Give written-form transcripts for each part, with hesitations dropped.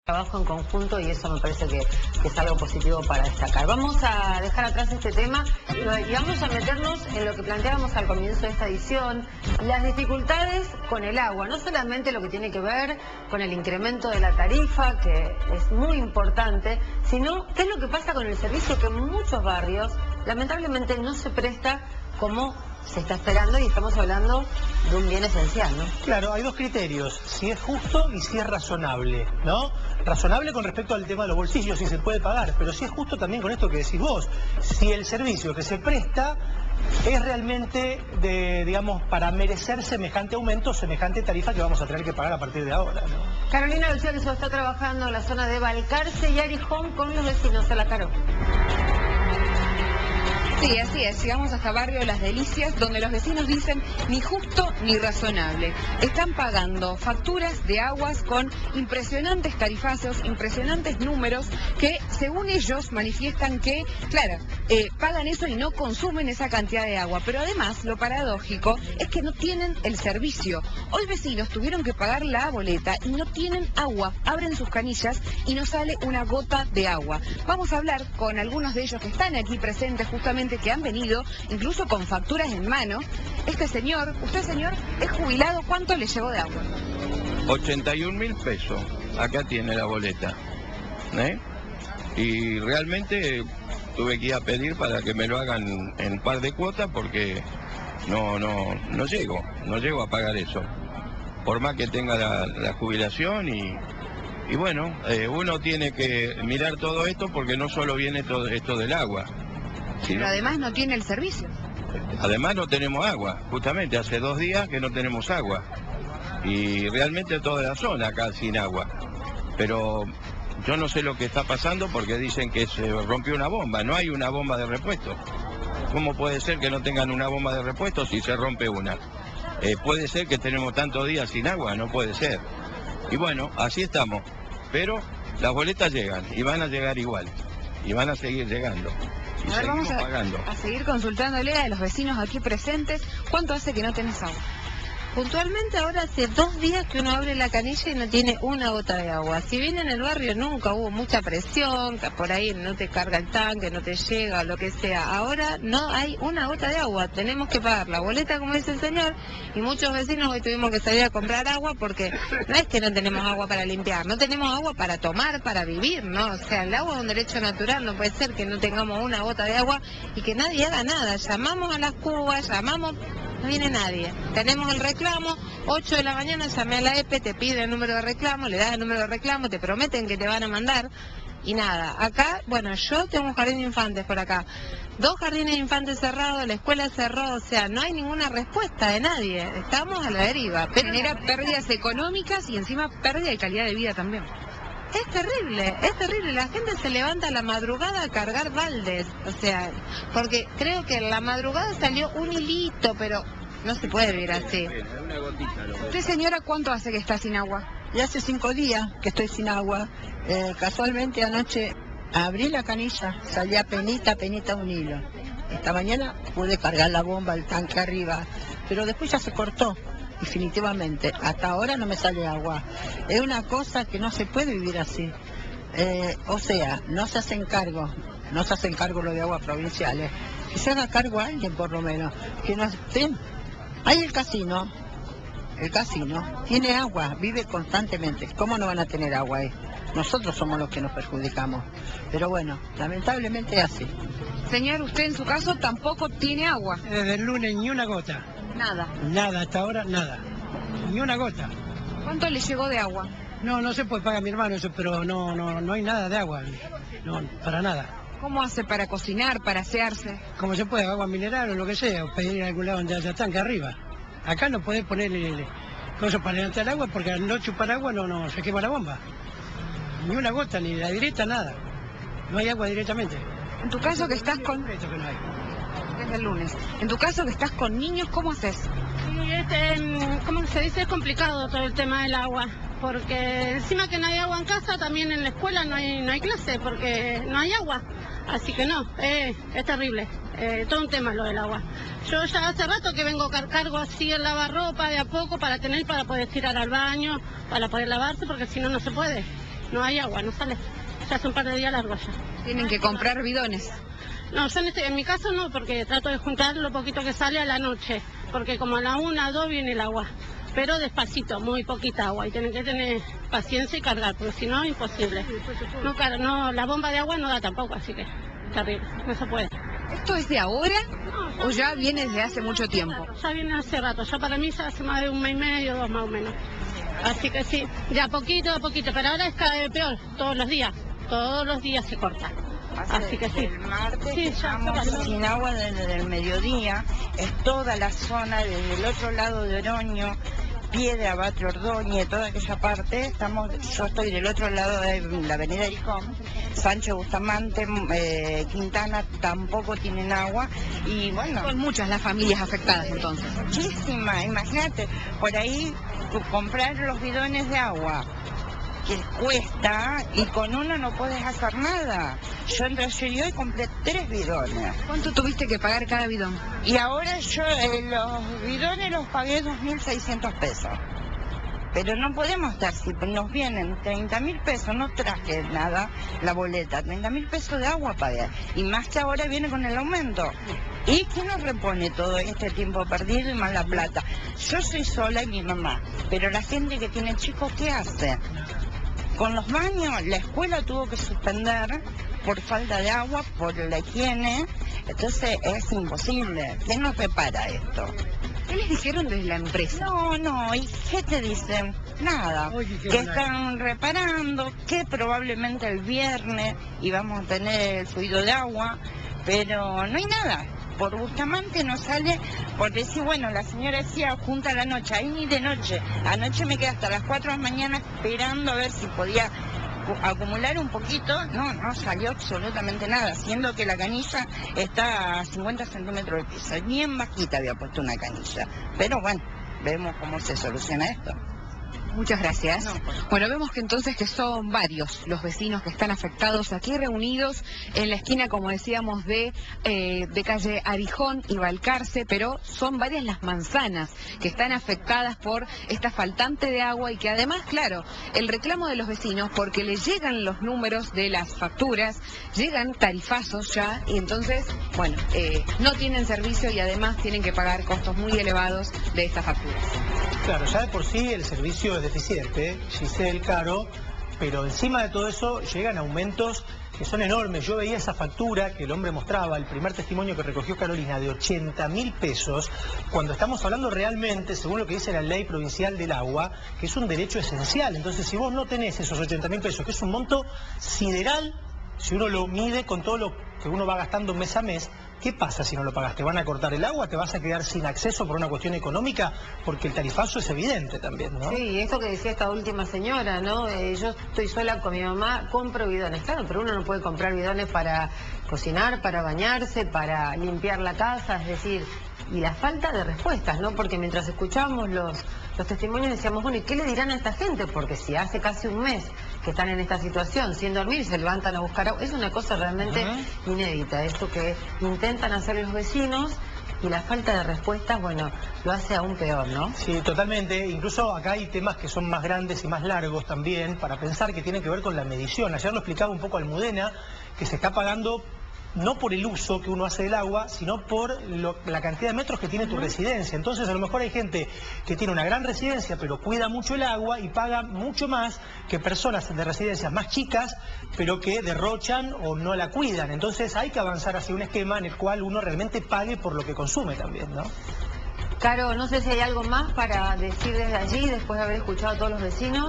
Trabajo en conjunto y eso me parece que es algo positivo para destacar. Vamos a dejar atrás este tema y vamos a meternos en lo que planteábamos al comienzo de esta edición, las dificultades con el agua, no solamente lo que tiene que ver con el incremento de la tarifa, que es muy importante, sino qué es lo que pasa con el servicio que en muchos barrios lamentablemente no se presta como se está esperando, y estamos hablando de un bien esencial, ¿no? Claro, hay dos criterios, si es justo y si es razonable, ¿no? Razonable con respecto al tema de los bolsillos, si se puede pagar, pero si es justo también con esto que decís vos, si el servicio que se presta es realmente, digamos, para merecer semejante aumento, semejante tarifa que vamos a tener que pagar a partir de ahora, ¿no? Carolina Luciano está trabajando en la zona de Balcarce y Arijón con los vecinos. Hola, Caro. Sí, así es. Llegamos hasta Barrio Las Delicias, donde los vecinos dicen ni justo ni razonable. Están pagando facturas de aguas con impresionantes tarifazos, impresionantes números, que según ellos manifiestan que, claro, pagan eso y no consumen esa cantidad de agua. Pero además, lo paradójico es que no tienen el servicio. Hoy vecinos tuvieron que pagar la boleta y no tienen agua. Abren sus canillas y no sale una gota de agua. Vamos a hablar con algunos de ellos que están aquí presentes justamente, que han venido incluso con facturas en mano. Este señor, usted señor, es jubilado, ¿cuánto le llegó de agua? 81.000 pesos, acá tiene la boleta, y realmente tuve que ir a pedir para que me lo hagan en par de cuotas porque no llego a pagar eso, por más que tenga la jubilación y bueno, uno tiene que mirar todo esto porque no solo viene todo esto del agua. Pero además no tiene el servicio. Además no tenemos agua, justamente hace 2 días que no tenemos agua. Y realmente toda la zona acá sin agua. Pero yo no sé lo que está pasando porque dicen que se rompió una bomba, no hay una bomba de repuesto. ¿Cómo puede ser que no tengan una bomba de repuesto si se rompe una? Puede ser que tenemos tantos días sin agua, no puede ser. Y bueno, así estamos. Pero las boletas llegan y van a llegar igual. Y van a seguir llegando. Y a ver, vamos pagando. A seguir consultándole a los vecinos aquí presentes. ¿Cuánto hace que no tenés agua? Puntualmente ahora hace 2 días que uno abre la canilla y no tiene una gota de agua. Si bien en el barrio nunca hubo mucha presión, que por ahí no te carga el tanque, no te llega, lo que sea, ahora no hay una gota de agua. Tenemos que pagar la boleta, como dice el señor, y muchos vecinos hoy tuvimos que salir a comprar agua porque no es que no tenemos agua para limpiar, no tenemos agua para tomar, para vivir, ¿no? O sea, el agua es un derecho natural, no puede ser que no tengamos una gota de agua y que nadie haga nada. Llamamos a las cubas, llamamos... No viene nadie. Tenemos el reclamo, 8 de la mañana llamé a la EPE, te pide el número de reclamo, le das el número de reclamo, te prometen que te van a mandar y nada. Acá, bueno, yo tengo un jardín de infantes por acá. 2 jardines de infantes cerrados, la escuela cerró, o sea, no hay ninguna respuesta de nadie. Estamos a la deriva. Pero genera pérdidas económicas y encima pérdida de calidad de vida también. Es terrible, la gente se levanta a la madrugada a cargar baldes, o sea, porque creo que en la madrugada salió un hilito, pero no se puede vivir así. ¿Usted, señora, cuánto hace que está sin agua? Y hace 5 días que estoy sin agua. Casualmente anoche abrí la canilla, salía penita un hilo. Esta mañana pude cargar la bomba, el tanque arriba, pero después ya se cortó. Definitivamente, hasta ahora no me sale agua. Es una cosa que no se puede vivir así. O sea, no se hacen cargo lo de aguas provinciales. Que se haga cargo a alguien por lo menos. Que no estén. Hay el casino tiene agua, vive constantemente. ¿Cómo no van a tener agua ahí? Nosotros somos los que nos perjudicamos. Pero bueno, lamentablemente es así. Señor, usted en su caso tampoco tiene agua. Desde el lunes ni una gota. Nada. Nada, hasta ahora nada. Ni una gota. ¿Cuánto le llegó de agua? No se puede pagar mi hermano eso, pero no hay nada de agua. No, para nada. ¿Cómo hace para cocinar, para asearse? Como se puede, agua mineral o lo que sea, o pedir en algún lado donde haya tanque arriba. Acá no podés ponerle cosas para levantar el agua porque al no chupar agua no se quema la bomba. Ni una gota, ni la directa, nada. No hay agua directamente. En tu caso que estás con... Esto que no hay. Desde el lunes. En tu caso que estás con niños, ¿cómo haces? Sí, ¿cómo se dice? Es complicado todo el tema del agua, porque encima que no hay agua en casa, también en la escuela no hay clase, porque no hay agua. Así que no, es terrible, todo un tema lo del agua. Yo ya hace rato que vengo cargo así el lavarropa de a poco para poder tirar al baño, para poder lavarse, porque si no, no se puede. no hay agua, no sale. Ya hace un par de días largo ya. Tienen que comprar bidones. No, yo en mi caso no, porque trato de juntar lo poquito que sale a la noche, porque como a la 1, 2 viene el agua, pero despacito, muy poquita agua, y tienen que tener paciencia y cargar, porque si no, imposible. No, la bomba de agua no da tampoco, así que terrible, no se puede. ¿Esto es de ahora o ya viene desde hace mucho tiempo? Ya viene hace rato, ya para mí ya hace más de 1 mes y medio, 2 más o menos. Así que sí, ya poquito a poquito, pero ahora es cada vez peor, todos los días se corta. Así que sí. El martes Sí, estamos sin agua desde el mediodía, es toda la zona, desde el otro lado de Oroño, Piedra, Batro, Ordóñez, toda aquella parte. Yo estoy del otro lado de la avenida Ericón, Sancho Bustamante, Quintana tampoco tienen agua y bueno. Son muchas las familias afectadas entonces. Muchísimas, imagínate, por ahí comprar los bidones de agua que cuesta y con uno no puedes hacer nada. Yo entre ayer y hoy compré 3 bidones. ¿Cuánto tuviste que pagar cada bidón? Y ahora yo los bidones los pagué 2.600 pesos. Pero no podemos estar, si nos vienen 30.000 pesos, no traje nada, la boleta, 30.000 pesos de agua pagué. Y más que ahora viene con el aumento. ¿Y quién nos repone todo este tiempo perdido y más la plata? Yo soy sola y mi mamá, pero la gente que tiene chicos, ¿qué hace? Con los baños, la escuela tuvo que suspender por falta de agua, por la higiene, entonces es imposible. ¿Quién nos repara esto? ¿Qué les dijeron desde la empresa? No, ¿y qué te dicen? Nada, que están reparando, que probablemente el viernes íbamos a tener el fluido de agua, pero no hay nada. Por Bustamante no sale, porque sí, bueno, la señora decía junta a la noche, ahí ni de noche. Anoche me quedé hasta las 4 de la mañana esperando a ver si podía acumular un poquito. No salió absolutamente nada, siendo que la canilla está a 50 centímetros del piso. Bien bajita había puesto una canilla. Pero bueno, vemos cómo se soluciona esto. Muchas gracias. No, bueno, vemos que entonces que son varios los vecinos que están afectados aquí reunidos en la esquina, como decíamos, de calle Arijón y Balcarce, pero son varias las manzanas que están afectadas por esta faltante de agua y que además, claro, el reclamo de los vecinos, porque les llegan los números de las facturas, llegan tarifazos ya y entonces, bueno, no tienen servicio y además tienen que pagar costos muy elevados de estas facturas. Claro, ya de por sí el servicio es deficiente, Giselle, Caro, pero encima de todo eso llegan aumentos que son enormes. Yo veía esa factura que el hombre mostraba, el primer testimonio que recogió Carolina, de 80.000 pesos, cuando estamos hablando realmente, según lo que dice la ley provincial del agua, que es un derecho esencial. Entonces, si vos no tenés esos 80.000 pesos, que es un monto sideral, si uno lo mide con todo lo que uno va gastando mes a mes, ¿qué pasa si no lo pagas? ¿Te van a cortar el agua? ¿Te vas a quedar sin acceso por una cuestión económica? Porque el tarifazo es evidente también, ¿no? Sí, esto que decía esta última señora, ¿no? Yo estoy sola con mi mamá, compro bidones. Claro, pero uno no puede comprar bidones para cocinar, para bañarse, para limpiar la casa, es decir, y la falta de respuestas, ¿no? Porque mientras escuchábamos los testimonios decíamos, bueno, ¿y qué le dirán a esta gente? Porque si hace casi un mes que están en esta situación, sin dormir, se levantan a buscar agua, es una cosa realmente inédita, esto que intentan hacer los vecinos y la falta de respuestas, bueno, lo hace aún peor, ¿no? Sí, totalmente. Incluso acá hay temas que son más grandes y más largos también, para pensar que tienen que ver con la medición. Ayer lo explicaba un poco Almudena, que se está pagando no por el uso que uno hace del agua, sino por la cantidad de metros que tiene tu residencia. Entonces, a lo mejor hay gente que tiene una gran residencia, pero cuida mucho el agua y paga mucho más que personas de residencias más chicas, pero que derrochan o no la cuidan. Entonces, hay que avanzar hacia un esquema en el cual uno realmente pague por lo que consume también, ¿no? Caro, no sé si hay algo más para decir desde allí, después de haber escuchado a todos los vecinos.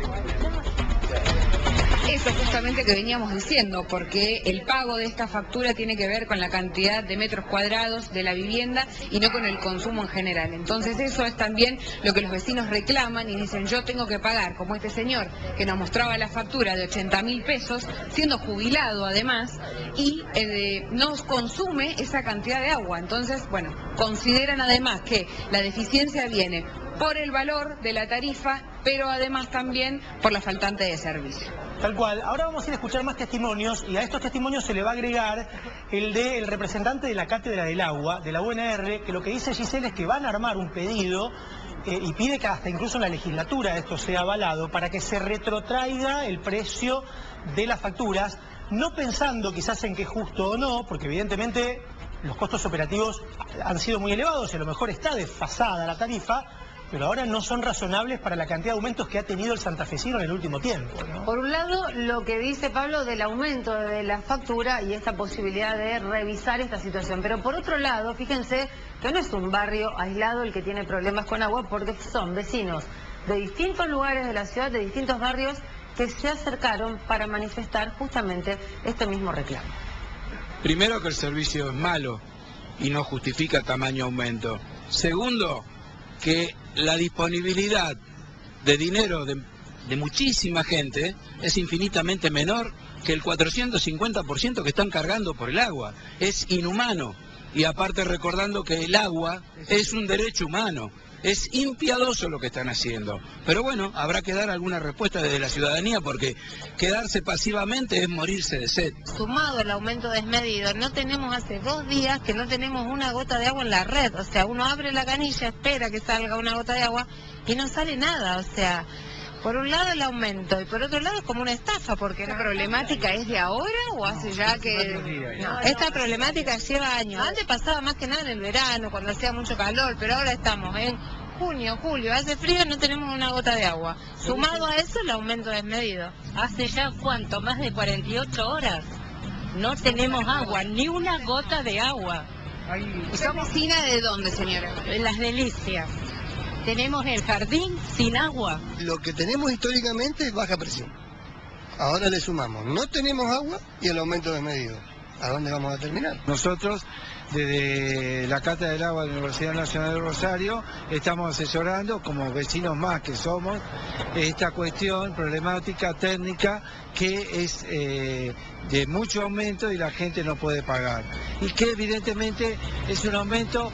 Eso justamente que veníamos diciendo, porque el pago de esta factura tiene que ver con la cantidad de metros cuadrados de la vivienda y no con el consumo en general. Entonces eso es también lo que los vecinos reclaman y dicen, yo tengo que pagar, como este señor que nos mostraba la factura de 80.000 pesos, siendo jubilado además, y no consume esa cantidad de agua. Entonces, bueno, consideran además que la deficiencia viene por el valor de la tarifa, pero además también por la faltante de servicio. Tal cual. Ahora vamos a ir a escuchar más testimonios y a estos testimonios se le va a agregar el del representante de la Cátedra del Agua, de la UNR, que lo que dice Giselle es que van a armar un pedido y pide que hasta incluso en la legislatura esto sea avalado para que se retrotraiga el precio de las facturas, no pensando quizás en que es justo o no, porque evidentemente los costos operativos han sido muy elevados y a lo mejor está desfasada la tarifa, pero ahora no son razonables para la cantidad de aumentos que ha tenido el santafesino en el último tiempo, ¿no? Por un lado, lo que dice Pablo del aumento de la factura y esta posibilidad de revisar esta situación. Pero por otro lado, fíjense que no es un barrio aislado el que tiene problemas con agua, porque son vecinos de distintos lugares de la ciudad, de distintos barrios, que se acercaron para manifestar justamente este mismo reclamo. Primero, que el servicio es malo y no justifica tamaño aumento. Segundo, que la disponibilidad de dinero de muchísima gente es infinitamente menor que el 450% que están cargando por el agua. Es inhumano. Y aparte recordando que el agua es un derecho humano. Es impiadoso lo que están haciendo. Pero bueno, habrá que dar alguna respuesta desde la ciudadanía, porque quedarse pasivamente es morirse de sed. Sumado el aumento desmedido, no tenemos hace 2 días que no tenemos una gota de agua en la red. O sea, uno abre la canilla, espera que salga una gota de agua y no sale nada. O sea, por un lado el aumento y por otro lado es como una estafa, porque ¿La problemática es de ahora o hace ya que...? No, esta problemática lleva años. Antes pasaba más que nada en el verano, cuando hacía mucho calor, pero ahora estamos en junio, julio, hace frío, no tenemos una gota de agua. Sumado a eso, el aumento desmedido. Hace ya, ¿cuánto? Más de 48 horas. No tenemos agua, ni una gota de agua. ¿Y son vecina de dónde, señora? En Las Delicias. Tenemos el jardín sin agua. Lo que tenemos históricamente es baja presión. Ahora le sumamos, no tenemos agua y el aumento desmedido. ¿A dónde vamos a terminar? Nosotros, desde la Cátedra del Agua de la Universidad Nacional de Rosario, estamos asesorando, como vecinos más que somos, esta cuestión problemática técnica que es de mucho aumento y la gente no puede pagar. Y que evidentemente es un aumento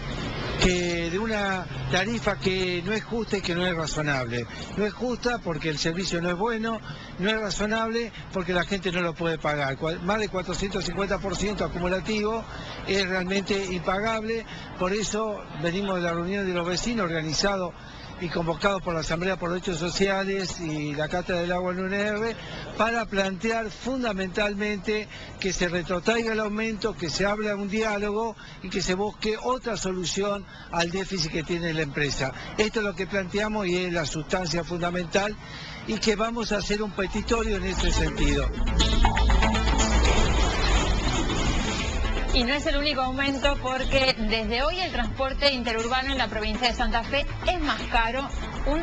de una tarifa que no es justa y que no es razonable. No es justa porque el servicio no es bueno, no es razonable porque la gente no lo puede pagar. Más de 450% acumulativo es realmente impagable. Por eso venimos de la reunión de los vecinos organizado y convocado por la Asamblea por Derechos Sociales y la Cátedra del Agua en UNR para plantear fundamentalmente que se retrotraiga el aumento, que se abra un diálogo y que se busque otra solución al déficit que tiene la empresa. Esto es lo que planteamos y es la sustancia fundamental, y que vamos a hacer un petitorio en ese sentido. Y no es el único aumento, porque desde hoy el transporte interurbano en la provincia de Santa Fe es más caro, un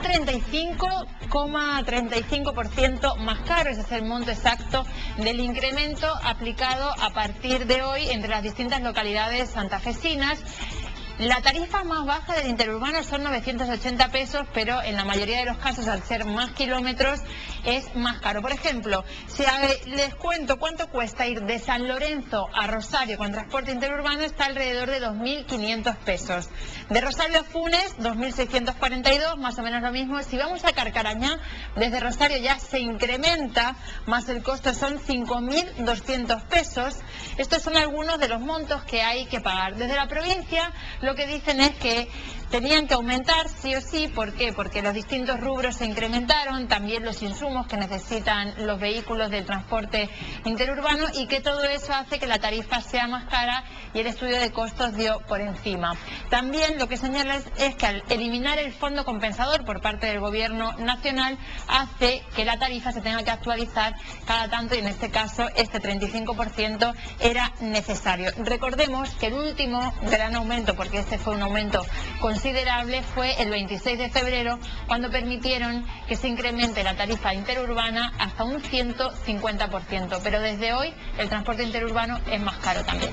35,35% más caro. Ese es el monto exacto del incremento aplicado a partir de hoy entre las distintas localidades santafesinas. La tarifa más baja del interurbano son 980 pesos, pero en la mayoría de los casos, al ser más kilómetros, es más caro. Por ejemplo, si les cuento cuánto cuesta ir de San Lorenzo a Rosario con transporte interurbano, está alrededor de 2.500 pesos. De Rosario a Funes, 2.642, más o menos lo mismo. Si vamos a Carcarañá, desde Rosario ya se incrementa, más el costo son 5.200 pesos. Estos son algunos de los montos que hay que pagar. Desde la provincia, lo que dicen es que tenían que aumentar sí o sí. ¿Por qué? Porque los distintos rubros se incrementaron, también los insumos que necesitan los vehículos del transporte interurbano, y que todo eso hace que la tarifa sea más cara, y el estudio de costos dio por encima. También lo que señala es que al eliminar el fondo compensador por parte del gobierno nacional, hace que la tarifa se tenga que actualizar cada tanto, y en este caso este 35% era necesario. Recordemos que el último gran aumento, porque este fue un aumento considerable, fue el 26 de febrero, cuando permitieron que se incremente la tarifa interurbana hasta un 150%, pero desde hoy el transporte interurbano es más caro también.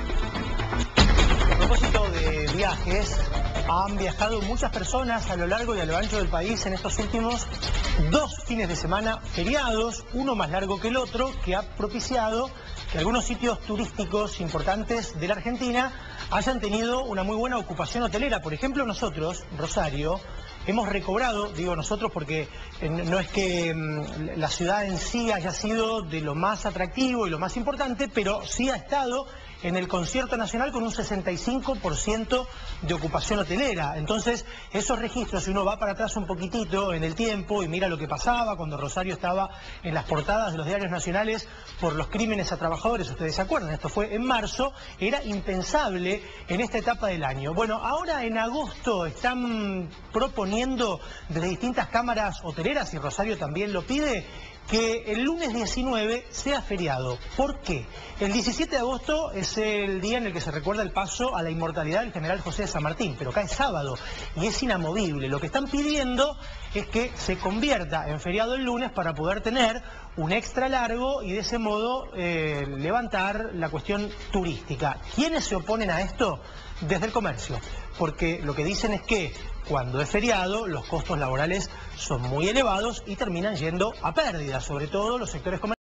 A propósito de viajes, han viajado muchas personas a lo largo y a lo ancho del país en estos últimos 2 fines de semana feriados, uno más largo que el otro, que ha propiciado que algunos sitios turísticos importantes de la Argentina hayan tenido una muy buena ocupación hotelera. Por ejemplo, nosotros, Rosario, hemos recobrado, digo nosotros porque no es que la ciudad en sí haya sido de lo más atractivo y lo más importante, pero sí ha estado en el Concierto Nacional con un 65% de ocupación hotelera. Entonces, esos registros, si uno va para atrás un poquitito en el tiempo y mira lo que pasaba cuando Rosario estaba en las portadas de los diarios nacionales por los crímenes a trabajadores, ustedes se acuerdan, esto fue en marzo, era impensable en esta etapa del año. Bueno, ahora en agosto están proponiendo desde distintas cámaras hoteleras, y Rosario también lo pide, que el lunes 19 sea feriado. ¿Por qué? El 17 de agosto es el día en el que se recuerda el paso a la inmortalidad del general José de San Martín, pero cae sábado y es inamovible. Lo que están pidiendo es que se convierta en feriado el lunes para poder tener un extra largo y de ese modo levantar la cuestión turística. ¿Quiénes se oponen a esto? Desde el comercio, porque lo que dicen es que cuando es feriado los costos laborales son muy elevados y terminan yendo a pérdida, sobre todo los sectores comerciales.